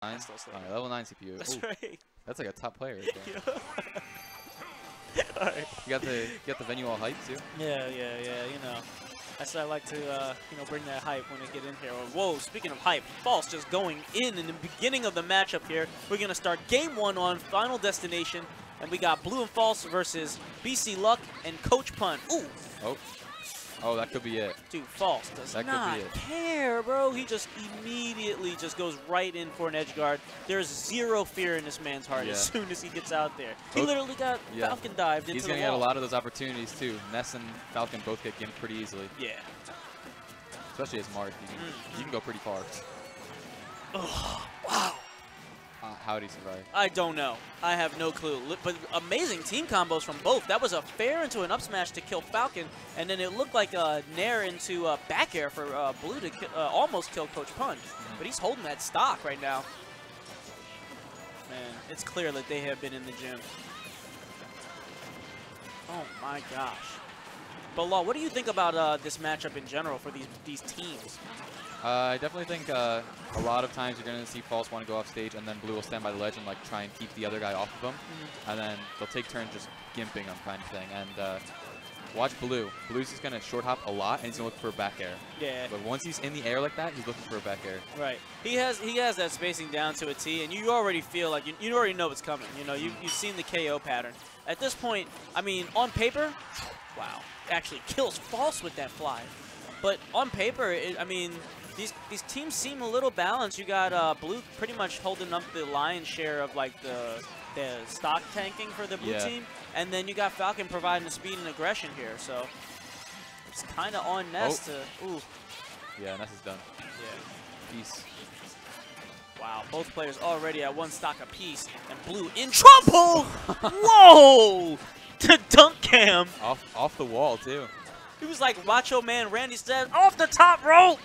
Still slow. All right, level 9 CPU. That's Ooh, right. that's like a top player right there. All right. You got the venue all hyped too. Yeah. You know, that's why I like to you know, bring that hype when I get in here. Whoa, speaking of hype, False just going in the beginning of the matchup here. We're gonna start game 1 on Final Destination, and we got Blue and False versus BC Luck and CoachPun. Ooh. Oh, that could be it. Dude, False does not care, bro. He just immediately just goes right in for an edge guard. There's zero fear in this man's heart as soon as he gets out there. He literally got Falcon dived into the wall. He's going to get a lot of those opportunities, too. Ness and Falcon both get gimped pretty easily. Yeah. Especially as Mark. You can go pretty far. Oh, wow. How did he survive? I don't know. I have no clue. But amazing team combos from both. That was a fair into an up smash to kill Falcon, and then it looked like a nair into back air for Blue to almost kill CoachPun. But he's holding that stock right now. Man, it's clear that they have been in the gym. Oh my gosh. But Law, what do you think about this matchup in general for these teams? I definitely think a lot of times you're going to see False want to go off stage, and then Blue will stand by the ledge and like try and keep the other guy off of him, and then they'll take turns just gimping him kind of thing. And watch Blue. Blue's just going to short hop a lot, and he's going to look for a back air. Yeah. But once he's in the air like that, he's looking for a back air. Right. He has that spacing down to a T, and you already feel like you already know it's coming. You know, you've seen the KO pattern. At this point, I mean, on paper, wow, actually kills False with that fly. But on paper, I mean, these teams seem a little balanced. You got Blue pretty much holding up the lion's share of like the stock tanking for the Blue team, and then you got Falcon providing the speed and aggression here. So it's kind of on Ness to. Ooh. Yeah, Ness is done. Yeah. Peace. Wow, both players already at 1 stock apiece, and Blue in trouble. Whoa! To dunk cam. Off the wall too. He was like Macho Man Randy Savage off the top rope.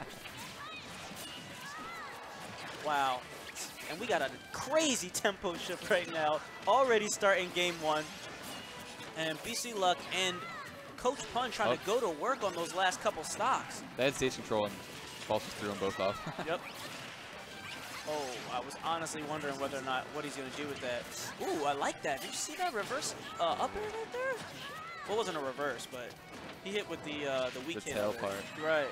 Wow. And we got a crazy tempo shift right now. Already starting game 1. And BC Luck and CoachPun trying to go to work on those last couple stocks. They had stage control and False just threw them both off. Yep. Oh, I was honestly wondering whether or not what he's going to do with that. Ooh, I like that. Did you see that reverse up air right there? Well, it wasn't a reverse, but he hit with the weak hit. The tail part. Right.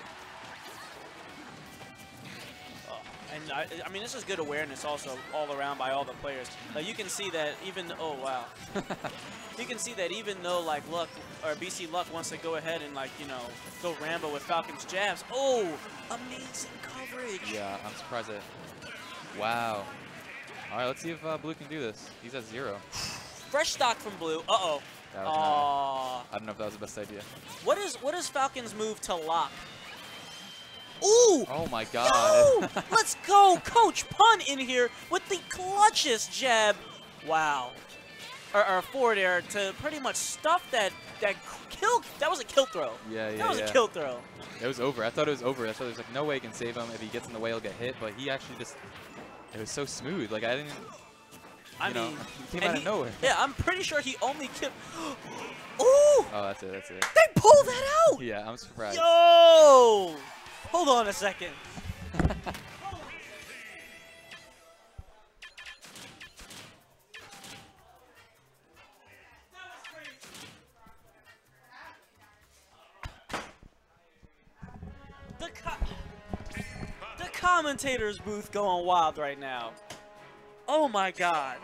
And I mean, this is good awareness also all around by all the players. You can see that even, oh wow. You can see that even though like Luck, or BC Luck wants to go ahead and like, you know, go Rambo with Falcon's jabs. Oh, amazing coverage. Yeah, I'm surprised that, wow. All right, let's see if Blue can do this. He's at 0. Fresh stock from Blue. Uh-oh. I don't know if that was the best idea. What is Falcon's move to lock? Ooh! Oh my god. No! Let's go! CoachPun in here with the clutchest jab. Wow. Or forward air to pretty much stuff that kill. That was a kill throw. Yeah. That was a kill throw. It was over. I thought it was over. I thought there was like no way he can save him. If he gets in the way, he'll get hit. But he actually just, it was so smooth. Like I didn't. I mean, he came out of nowhere. Yeah, I'm pretty sure he only killed. Ooh! Oh, that's it. That's it. They pulled that out. Yeah, I'm surprised. Yo! Hold on a second. The commentator's booth going wild right now. Oh my god.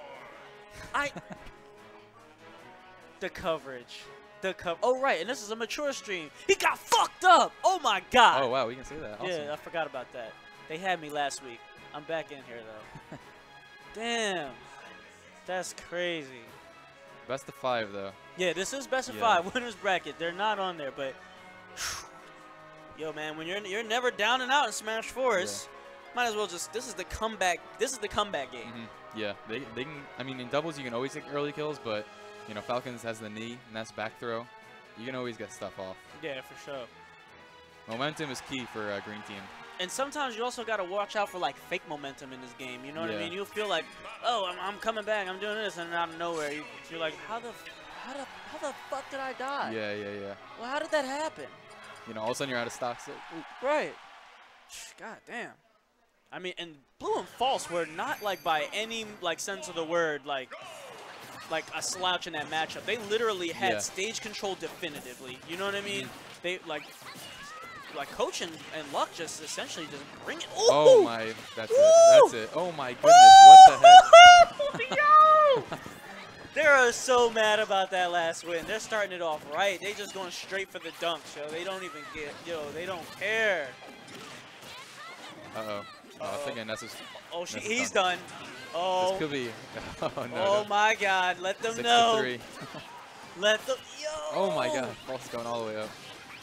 The coverage. Oh, right, and this is a mature stream. He got fucked up. Oh, my God. Oh, wow, we can see that. Awesome. Yeah, I forgot about that. They had me last week. I'm back in here, though. Damn. That's crazy. Best of 5, though. Yeah, this is best of 5. Winner's bracket. They're not on there, but... Yo, man, when you're never down and out in Smash 4, might as well just... This is the comeback. This is the comeback game. Yeah, they can... I mean, in doubles, you can always get early kills, but... You know, Falcons has the knee, and that's back throw. You can always get stuff off. Yeah, for sure. Momentum is key for a green team. And sometimes you also got to watch out for, like, fake momentum in this game. You know what I mean? You'll feel like, oh, I'm coming back, I'm doing this, and out of nowhere, you're like, how the fuck did I die? Yeah. Well, how did that happen? You know, all of a sudden you're out of stock. So, right. God damn. I mean, and Blue and False were not like by any like sense of the word like a slouch in that matchup. They literally had stage control definitively. You know what I mean? They like Coach and Luck just essentially just bring it. Ooh! Oh my, that's it. That's it. Oh my goodness, what the heck? Yo! They're so mad about that last win. They're starting it off right. They just going straight for the dunks, yo. They don't even get, they don't care. Uh-oh. I was thinking that's just. Oh, he's done. Oh. This could be. Oh, no. Oh, my God. Let them know. 6-3. Let them. Yo. Oh, my God. False is going all the way up.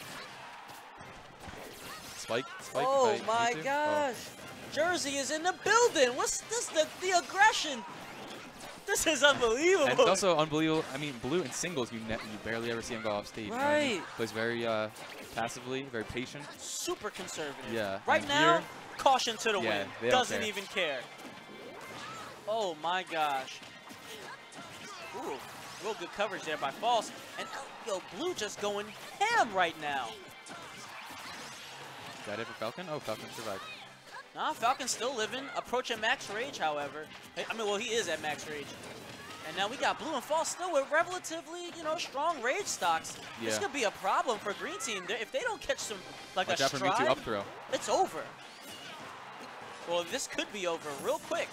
Spike. Oh, my gosh. Oh. Jersey is in the building. What's this? The aggression. This is unbelievable. And it's also unbelievable. I mean, Blue in singles, you barely ever see him go off stage. Right. You know, he plays very passively, very patient. Super conservative. Yeah. Right and now, here, caution to the wind. Doesn't care. even care. Oh my gosh. Ooh, real good coverage there by False. And yo, Blue just going ham right now. Is that it for Falcon? Oh, Falcon survived. Nah, Falcon's still living. Approaching max rage, however. I mean, well, he is at max rage. And now we got Blue and False still with relatively, strong rage stocks. Yeah. This could be a problem for Green Team. If they don't catch some, like a stride, up throw. It's over. Well, this could be over real quick.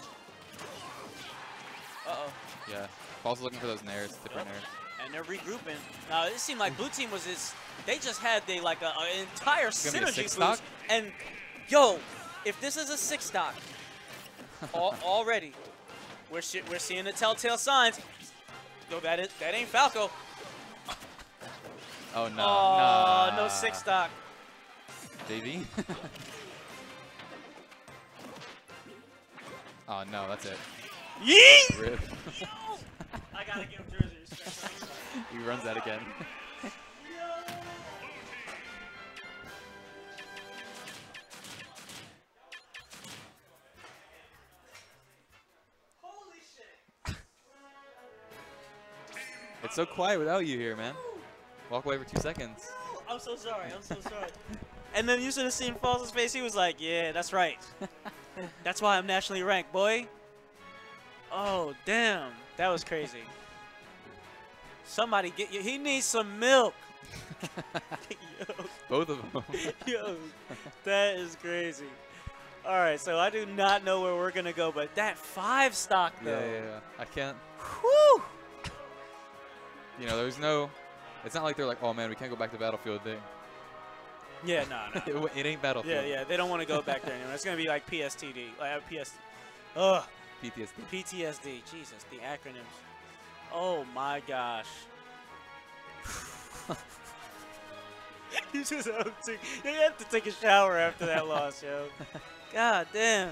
Uh-oh. Yeah. False looking for those nairs, different nairs. And they're regrouping. Now, it seemed like Blue Team was they just had an entire synergy boost. And, yo, if this is a 6 stock, already, we're seeing the telltale signs. Yo, that ain't Falco. Oh, no. Oh, no 6 stock. JV? Oh, no, that's it. Yeet! Rip. I gotta give him Jersey respect. He runs that again. Holy shit! It's so quiet without you here, man. Walk away for 2 seconds. I'm so sorry. I'm so sorry. And then you should have seen False's face. He was like, yeah, that's right. That's why I'm nationally ranked, boy. Oh, damn. That was crazy. Somebody get you. He needs some milk. Yo. Both of them. Yo, that is crazy. All right, so I do not know where we're going to go, but that 5 stock, though. Yeah. I can't. Whew. There's no. It's not like they're like, oh, man, we can't go back to Battlefield. Yeah, no. It ain't Battlefield. Yeah. They don't want to go back there anymore. It's going to be like PSTD. Like Ugh. PTSD. Jesus, the acronyms. Oh, my gosh. You have to take a shower after that loss, yo. God damn.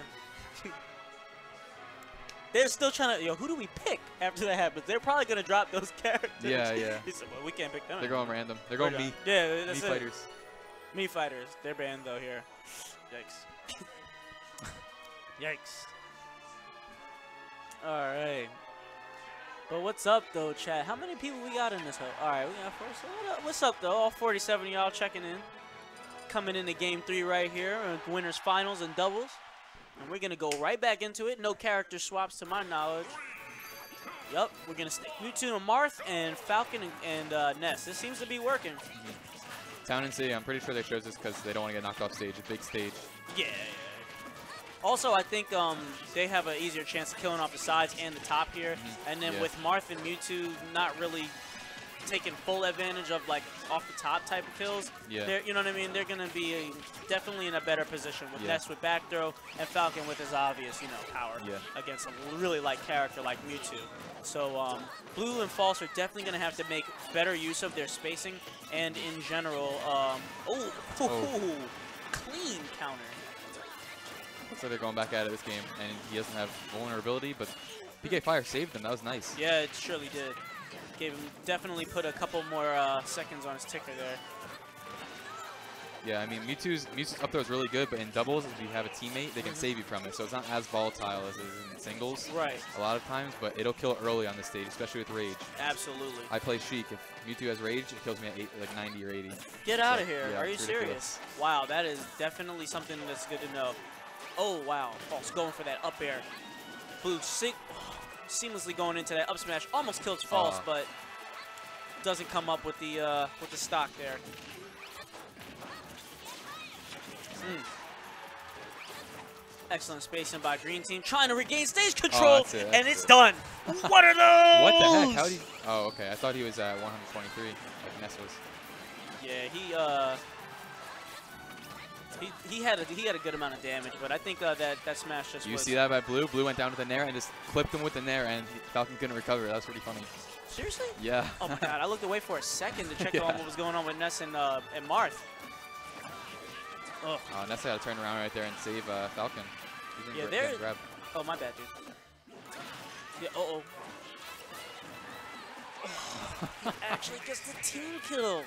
They're still trying to, who do we pick after that happens? They're probably going to drop those characters. Yeah. He said, well, we can't pick them. They're going random. They're going me. Yeah, that's me fighters. Me fighters. They're banned, though, here. Yikes. Yikes. All right. But what's up, though, chat? How many people we got in this hole? All right, we got 4. So what's up, though? All 47 of y'all checking in. Coming into Game 3 right here. Winners finals and doubles. And we're going to go right back into it. No character swaps to my knowledge. Yup, we're going to stick Mewtwo and Marth and Falcon and Ness. This seems to be working. Town and City, I'm pretty sure they chose this because they don't want to get knocked off stage. A big stage. Yeah. Also, I think they have an easier chance of killing off the sides and the top here. And then with Marth and Mewtwo not really taking full advantage of off the top type of kills, you know what I mean? They're going to be definitely in a better position with Ness with back throw and Falcon with his obvious, power against a really light character like Mewtwo. So Blue and False are definitely going to have to make better use of their spacing and in general, clean counter. So they're going back at it this game, and he doesn't have vulnerability, but PK Fire saved him. That was nice. Yeah, it surely did. Definitely put a couple more seconds on his ticker there. Yeah, I mean, Mewtwo's up throw is really good, but in doubles, if you have a teammate, they can save you from it. So it's not as volatile as it is in singles. Right. A lot of times, but it'll kill early on this stage, especially with Rage. Absolutely. I play Sheik. If Mewtwo has Rage, it kills me at 90 or 80. Get out of here. Are you serious? Wow, that is definitely something that's good to know. Oh, wow. False going for that up air. Blue seamlessly going into that up smash. Almost kills False, but doesn't come up with the stock there. Excellent spacing by Green Team, trying to regain stage control, and it's done. What are those? What the heck? How did he? Oh, okay. I thought he was at 123, like Ness was. Yeah, he had a good amount of damage, but I think that smash just. You see that by Blue? Blue went down to the Nair and just clipped him with the Nair, and Falcon couldn't recover. That was pretty funny. Seriously? Yeah. Oh my God! I looked away for a second to check on what was going on with Ness and Marth. Ness had to turn around right there and save Falcon. Yeah, there. Oh, my bad, dude. Yeah. Actually, just a team kill.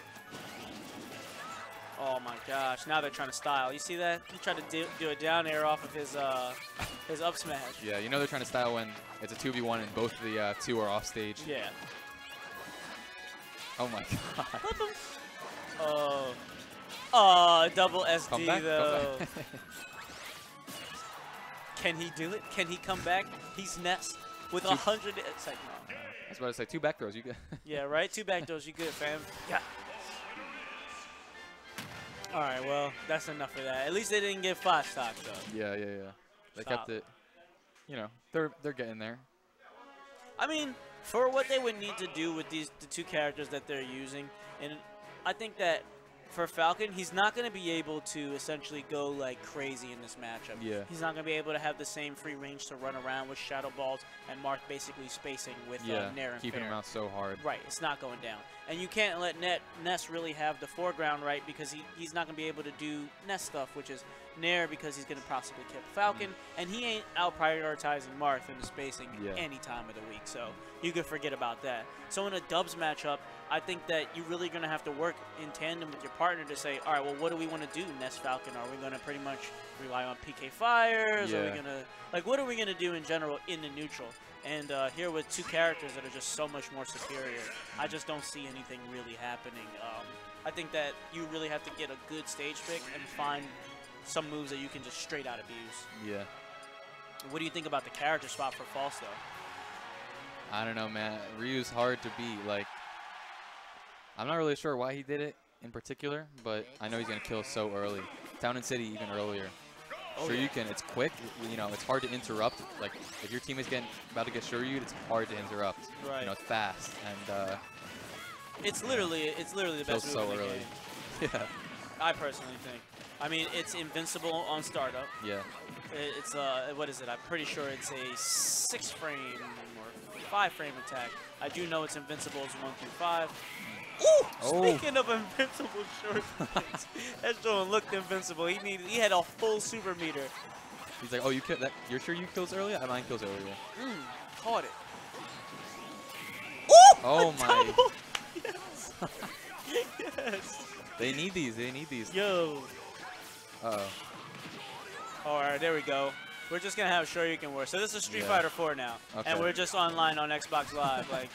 Oh my gosh! Now they're trying to style. You see that? He tried to do a down air off of his up smash. Yeah, you know they're trying to style when it's a 2v1 and both of the two are off stage. Yeah. Oh my God. Flip him. Oh, double SD come back, though. come back. Can he do it? Can he come back? He's Ness with 100. It's like, no. I was about to say 2 back throws. You good? Yeah, right. 2 back throws. You good, fam? Yeah. All right. Well, that's enough of that. At least they didn't get 5 stocks though. Yeah. They kept it. You know, they're getting there. I mean, for what they would need to do with the 2 characters that they're using, and I think that for Falcon, he's not going to be able to essentially go like crazy in this matchup. Yeah. He's not going to be able to have the same free range to run around with Shadow Balls and Marth basically spacing with Nair and keeping Fair. him out so hard. Right, it's not going down. And you can't let Ness really have the foreground right because he's not going to be able to do Ness stuff, which is Nair because he's going to possibly kill Falcon, and he ain't out prioritizing Marth in the spacing any time of the week, so you could forget about that. So in a dubs matchup, I think that you're really going to have to work in tandem with your partner to say, all right, well, what do we want to do, Ness Falcon? Are we going to pretty much rely on PK Fires? Are we going to, like, what are we going to do in general in the neutral? And here with 2 characters that are just so much more superior, I just don't see anything really happening. I think that you really have to get a good stage pick and find some moves that you can just straight out abuse. Yeah. What do you think about the character swap for False, though? I don't know, man. Ryu's hard to beat. Like, I'm not really sure why he did it in particular, but I know he's going to kill so early. Town and City even earlier. Shoryuken, it's quick. You know, it's hard to interrupt. Like, if your team is about to get Shoryu'd, it's hard to interrupt. Right. You know, it's fast. And it's literally the best move so in the early. game. Yeah. I personally think. I mean, it's invincible on startup. Yeah. It's what is it? I'm pretty sure it's a 6-frame or 5-frame attack. I do know it's invincible as 1 through 5. Ooh! Speaking of invincible short things, that Joan looked invincible. He had a full super meter. He's like, oh, you killed that? You're sure you kills earlier? Mine kills earlier. Caught it. Ooh! Oh my! Yes. Yes. They need these. They need these. Yo. Uh-oh. All right, there we go. We're just gonna have Shoryuken work. So this is Street Fighter 4 now, and we're just online on Xbox Live. Like,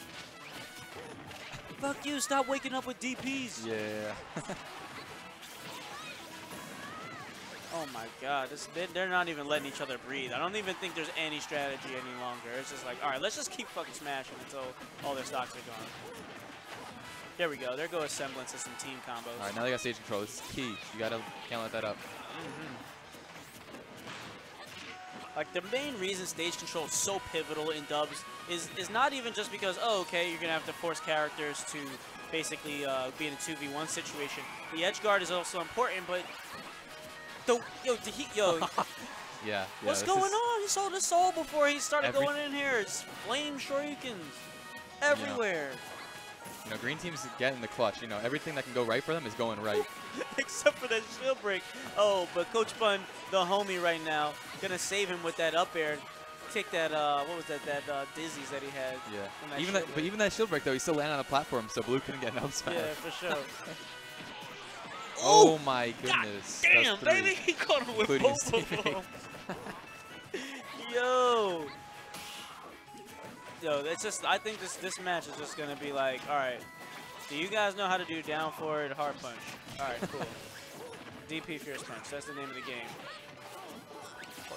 fuck you! Stop waking up with DPs. Yeah. Oh my God, they're not even letting each other breathe. I don't even think there's any strategy any longer. It's just like, all right, let's just keep fucking smashing until all their stocks are gone. There we go. There goes a semblance of some team combos. All right, now they got stage control. This is key. You can't let that up. Like, the main reason stage control is so pivotal in dubs is not even just because, oh, okay, you're gonna have to force characters to basically be in a 2v1 situation. The edge guard is also important, but Yeah. What's going on? He sold his soul before he started going in here. It's flame Shoryukens everywhere. You know, green team's getting the clutch. You know, everything that can go right for them is going right. Except for that shield break. Oh, but CoachPun, the homie right now, gonna save him with that up air. Take that, what was that dizzies that he had. Yeah. Even that shield break, though, he still landed on the platform, so Blue couldn't get an up smash. Yeah, for sure. Oh my goodness. God damn, baby. He caught him with both of them. Yo. Yo, it's just, I think this match is just going to be like, all right, do you guys know how to do down forward hard punch? All right, cool. DP Fierce Punch, that's the name of the game.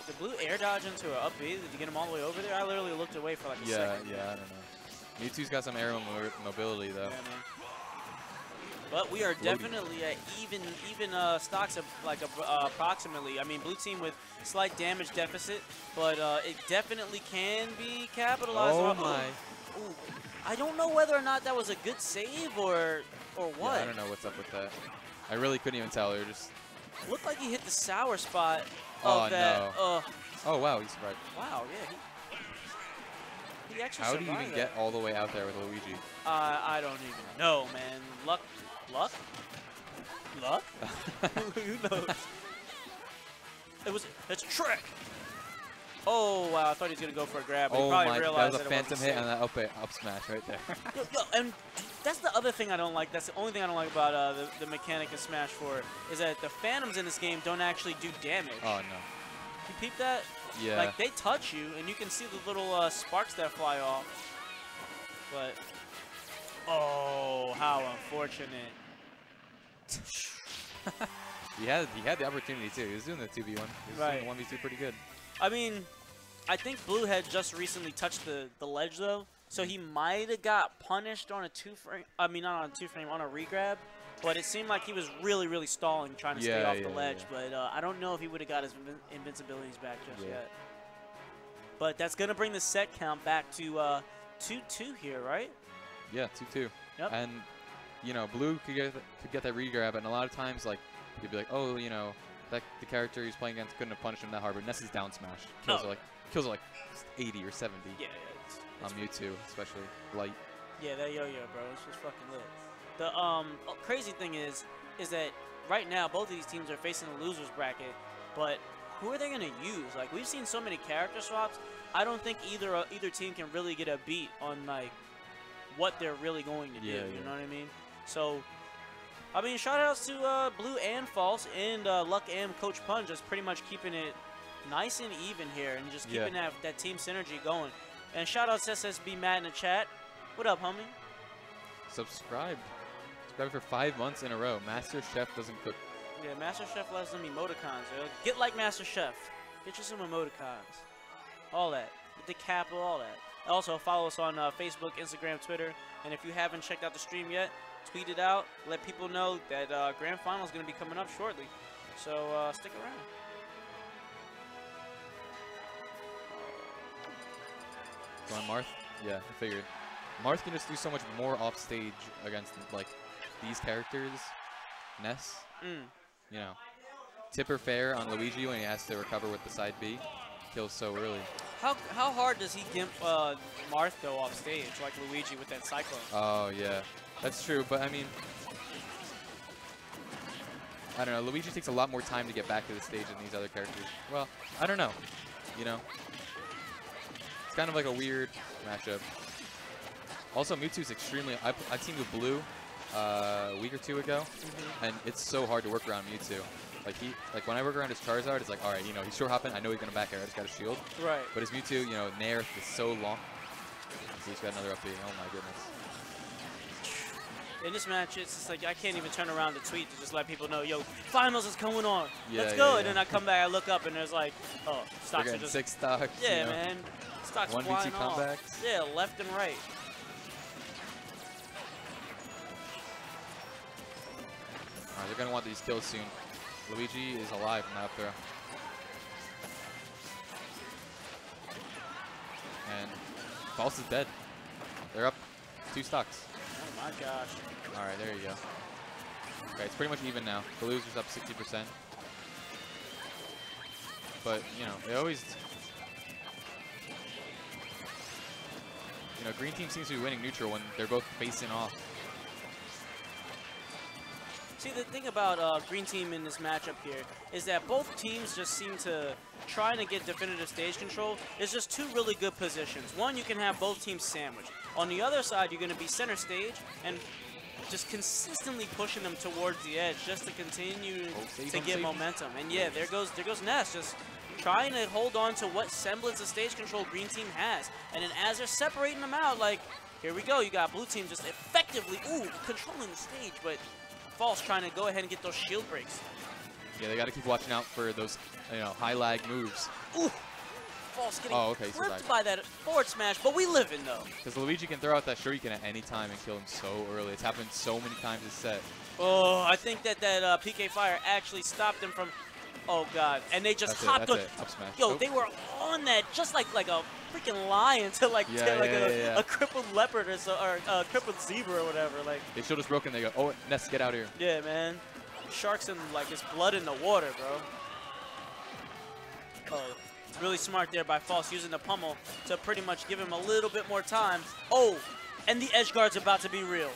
Did Blue air dodge into an up B? Did you get him all the way over there? I literally looked away for like a second. Yeah, I don't know. Mewtwo's got some aerial mobility, though. Yeah, man. But we are definitely at even stocks of like approximately. I mean, blue team with slight damage deficit, but it definitely can be capitalized on. Oh my! Ooh. I don't know whether or not that was a good save or what. Yeah, I don't know what's up with that. I really couldn't even tell. They're just looked like he hit the sour spot oh, of that. No. Oh wow, he survived. Wow, yeah. He actually How do you even get all the way out there with Luigi? I don't even know, man. Luck? Who knows? It's a trick. Oh wow, I thought he was gonna go for a grab, but he probably realized that was a phantom hit and that up smash right there. yo, and that's the other thing I don't like. That's the only thing I don't like about the mechanic of Smash 4 is that the phantoms in this game don't actually do damage. Oh no. You peep that? Yeah. Like they touch you, and you can see the little sparks that fly off. But oh, how unfortunate. he had the opportunity too. He was doing the 2v1. He was doing the 1v2 pretty good. I mean, I think Blue had just recently touched the ledge though, so he might have got punished on a two-frame. I mean, not on a two-frame, on a regrab. But it seemed like he was really stalling, trying to stay off the ledge. Yeah. But I don't know if he would have got his invincibilities back just yet. But that's going to bring the set count back to 2-2 here, right? Yeah, 2-2. Yep. And, you know, Blue could get that regrab, and a lot of times, like, you'd be like, oh, you know, the character he's playing against couldn't have punished him that hard, but Ness's down smash kills like 80 or 70. Yeah, on Mewtwo, especially light. Yeah, that yo-yo, bro, it's just fucking lit. The crazy thing is that right now both of these teams are facing the losers bracket, but who are they gonna use? Like, we've seen so many character swaps. I don't think either team can really get a beat on like what they're really going to do. You know what I mean? So, I mean, shout outs to Blue and False and Luck and CoachPun, just pretty much keeping it nice and even here and just keeping that team synergy going. And shout outs to SSB Matt in the chat. What up, homie? Subscribe for 5 months in a row. Master Chef doesn't cook. Yeah, Master Chef loves them emoticons. Yo. Get like Master Chef. Get you some emoticons. All that. Get the capital, all that. Also, follow us on Facebook, Instagram, Twitter. And if you haven't checked out the stream yet, tweet it out. Let people know that Grand Final is going to be coming up shortly. So stick around. Going Marth? Yeah, I figured. Marth can just do so much more off stage against like these characters. Ness, you know, tipper fair on Luigi when he has to recover with the side B. Kills so early. How hard does he gimp Marth though off stage like Luigi with that cyclone? Oh yeah, that's true. But I mean, I don't know. Luigi takes a lot more time to get back to the stage than these other characters. Well, I don't know. You know, it's kind of like a weird matchup. Also, Mewtwo's extremely. I teamed with Blue a week or two ago, and it's so hard to work around Mewtwo. Like when I work around his Charizard, it's like, all right, you know, he's short hopping. I know he's gonna back air. I just got a shield. Right. But his Mewtwo, you know, Nair is so long. So he's got another up B. Oh my goodness. In this match, it's just like I can't even turn around to tweet to just let people know, yo, finals is coming on. Yeah, Let's go. Yeah. And then I come back, I look up, and there's like, oh, stocks are just 6 stocks. Yeah, you know, man. Stocks 1v2 flying off. comebacks. Yeah, left and right. Alright, they're gonna want these kills soon. Luigi is alive from that up throw. And False is dead. They're up 2 stocks. Oh my gosh. Alright, there you go. Okay, it's pretty much even now. The loser's up 60%. But, you know, they always... You know, green team seems to be winning neutral when they're both facing off. See, the thing about green team in this matchup here is that both teams just seem to trying to get definitive stage control. It's just 2 really good positions. One, you can have both teams sandwiched. On the other side, you're going to be center stage and just consistently pushing them towards the edge just to continue to get momentum. And yeah, there goes Ness, just trying to hold on to what semblance of stage control green team has. And then as they're separating them out, like, here we go. You got blue team just effectively, controlling the stage, but False trying to go ahead and get those shield breaks. Yeah, they got to keep watching out for those, you know, high lag moves. Ooh. False getting so clipped by that forward smash, but we live in though. Because Luigi can throw out that shuriken at any time and kill him so early. It's happened so many times this set. Oh, I think that PK Fire actually stopped him from. Oh god, and they just hopped on. Up smash. Yo, they were on that just like a freaking lion to like a crippled leopard or a crippled zebra or whatever. Like they should have broken. They go, oh Ness, get out of here. Yeah, man. Sharks and like his blood in the water, bro. Oh. Really smart there by False, using the pummel to pretty much give him a little bit more time. Oh, and the edge guard's about to be real.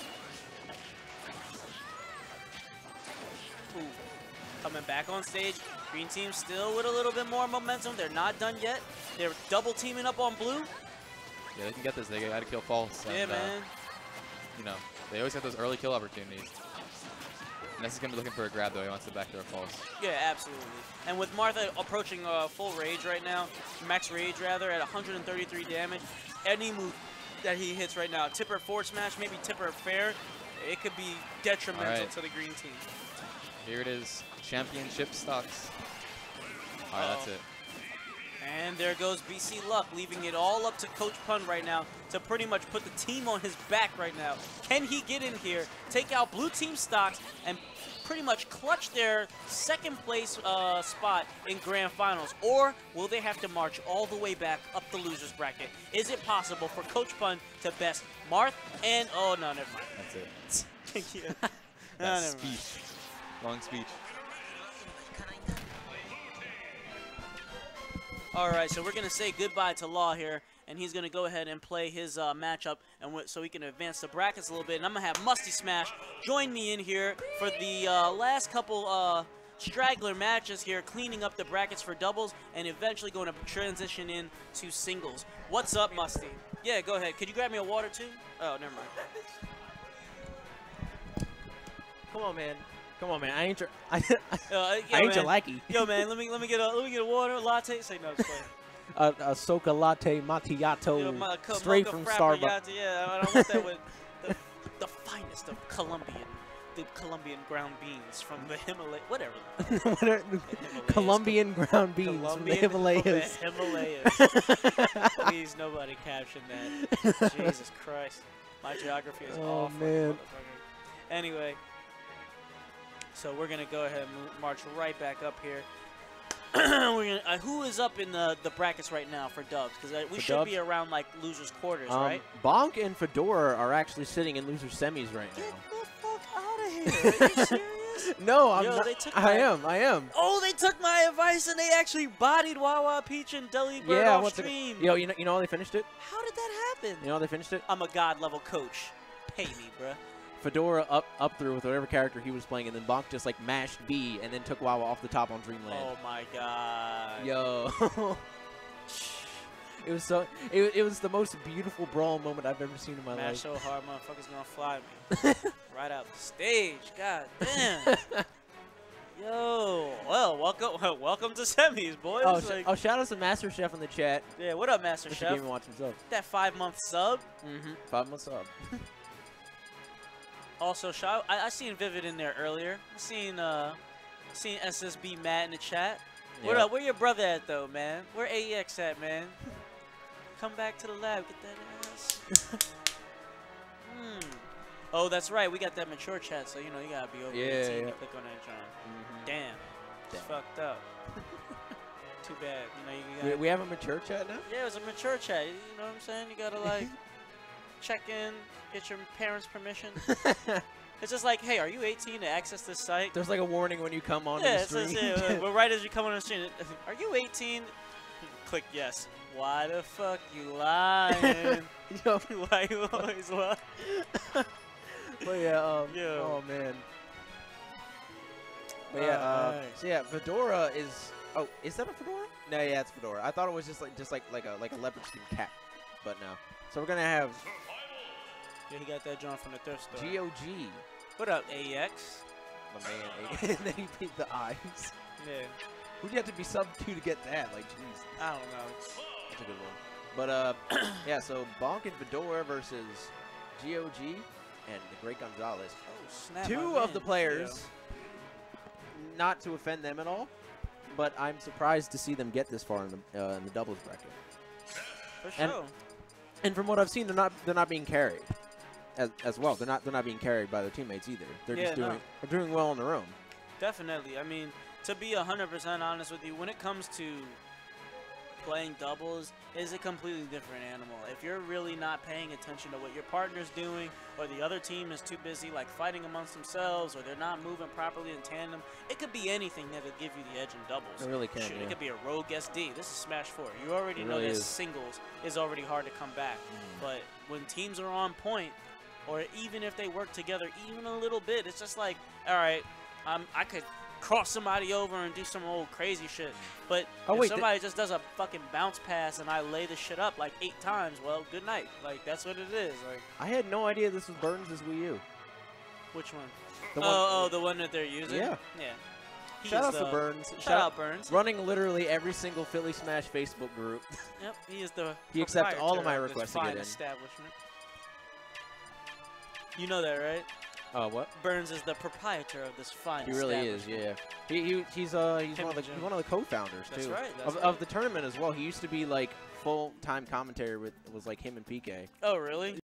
Ooh. Coming back on stage. Green team still with a little bit more momentum. They're not done yet. They're double teaming up on blue. Yeah, they can get this. They got to kill False. Yeah, and, man. You know, they always have those early kill opportunities. Ness is going to be looking for a grab, though. He wants the back throw False. Yeah, absolutely. And with Martha approaching full rage right now, max rage rather, at 133 damage, any move that he hits right now, tipper forward smash, maybe tipper fair, it could be detrimental to the green team. Here it is, championship stocks. All right, that's it. And there goes BC Luck, leaving it all up to CoachPun right now to pretty much put the team on his back right now. Can he get in here, take out blue team stocks, and pretty much clutch their second place spot in grand finals? Or will they have to march all the way back up the loser's bracket? Is it possible for CoachPun to best Marth and, oh no, never mind. That's it. Thank you. That speech. Long speech. All right, so we're going to say goodbye to Law here, and he's going to go ahead and play his matchup and so he can advance the brackets a little bit. And I'm going to have Musty Smash join me in here for the last couple straggler matches here, cleaning up the brackets for doubles and eventually going to transition in to singles. What's up, Musty? Yeah, go ahead. Could you grab me a water, too? Oh, never mind. Come on, man. Come on, man. I ain't your I ain't your lackey. Yo, man, let me get a water latte. Say no, just play. A soca latte macchiato straight from Starbucks. Yeah, I don't want that with the finest of the Colombian ground beans from the Himalayas. Whatever. Colombian ground beans from the Himalayas. From the Himalayas. Please, nobody caption that. Jesus Christ. My geography is awful. Man. Anyway. So we're going to go ahead and march right back up here. We're gonna, who is up in the brackets right now for dubs? Because we should be around, like, losers' quarters, right? Bonk and Fedora are actually sitting in losers' semis right now. Get the fuck out of here. Are you serious? No, I'm not. I am. Oh, they took my advice and they actually bodied Wawa Peach and Deli Bird off stream. Yo, you know how they finished it? How did that happen? You know how they finished it? I'm a god-level coach. Pay me, bruh. Fedora up through with whatever character he was playing, and then Bonk just like mashed B and then took Wawa off the top on Dreamland. Oh my god. Yo. It was the most beautiful brawl moment I've ever seen in my life. Mash so hard, motherfuckers gonna fly me. Right out the stage. God damn. Yo. Well, welcome to semis, boys. Oh, shout out to Master Chef in the chat. Yeah, what up, Master Chef? Game watch himself. That 5-month sub. 5-month sub. Also, I seen Vivid in there earlier. I seen SSB Matt in the chat. What up? Where your brother at, though, man? Where AEX at, man? Come back to the lab. Get that ass. Oh, that's right. We got that mature chat, so, you know, you got to be over 18 to click on that, John. Damn. It's fucked up. Too bad. You know, we have a mature chat now? Yeah, it was a mature chat. You know what I'm saying? You got to, like, check in. Get your parents' permission. It's just like, hey, are you 18 to access this site? There's like a warning when you come on the stream. Well, right as you come on the stream, are you 18? Click yes. Why the fuck you lying? Why you always lie? But yeah, oh man. But yeah, so yeah, Fedora is. Oh, is that a Fedora? No, yeah, it's Fedora. I thought it was just like a leopard skin cat, but no. So we're gonna have. Yeah, he got that John from the thrift store. GOG. What up, AX? My man, and then he beat the eyes. Yeah. Who'd you have to be sub 2 to get that? Like, jeez. I don't know. That's a good one. But, yeah, so Bonk and Fedora versus GOG and the Great Gonzalez. Oh, snap. Two of the players, not to offend them at all, but I'm surprised to see them get this far in the doubles bracket. For sure. And from what I've seen, they're not being carried as well. They're not being carried by their teammates either. They're just doing well on their own. Definitely. I mean, to be 100% honest with you, when it comes to playing doubles, is a completely different animal. If you're really not paying attention to what your partner's doing, or the other team is too busy like fighting amongst themselves, or they're not moving properly in tandem, it could be anything that would give you the edge in doubles. It really can. Shoot, yeah. It could be a rogue SD. This is Smash 4. You already know that singles is already hard to come back. But when teams are on point, or even if they work together even a little bit, it's just like, all right, I could cross somebody over and do some old crazy shit. But if somebody just does a fucking bounce pass and I lay the shit up like 8 times, well, good night. Like, that's what it is. Like, I had no idea this was Burns' Wii U. Which one? The the one that they're using? Yeah. Yeah. Shout out to Burns. Shout out Burns. Running literally every single Philly Smash Facebook group. Yep, he is the He accepts all of my requests to get in. Establishment. You know that, right? What? Burns is the proprietor of this fine establishment. He really is, yeah. He's one of the co-founders too. That's right. Of the tournament as well. He used to be like full-time commentary was like him and PK. Oh, really?